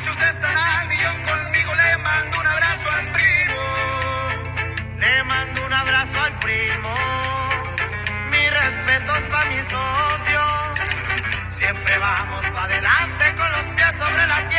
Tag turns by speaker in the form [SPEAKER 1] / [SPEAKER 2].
[SPEAKER 1] muchachos están al millón conmigo. Le mando un abrazo al primo. Le mando un abrazo al primo. Mis respetos pa' mi socio. Siempre vamos pa' adelante con los pies sobre la tierra.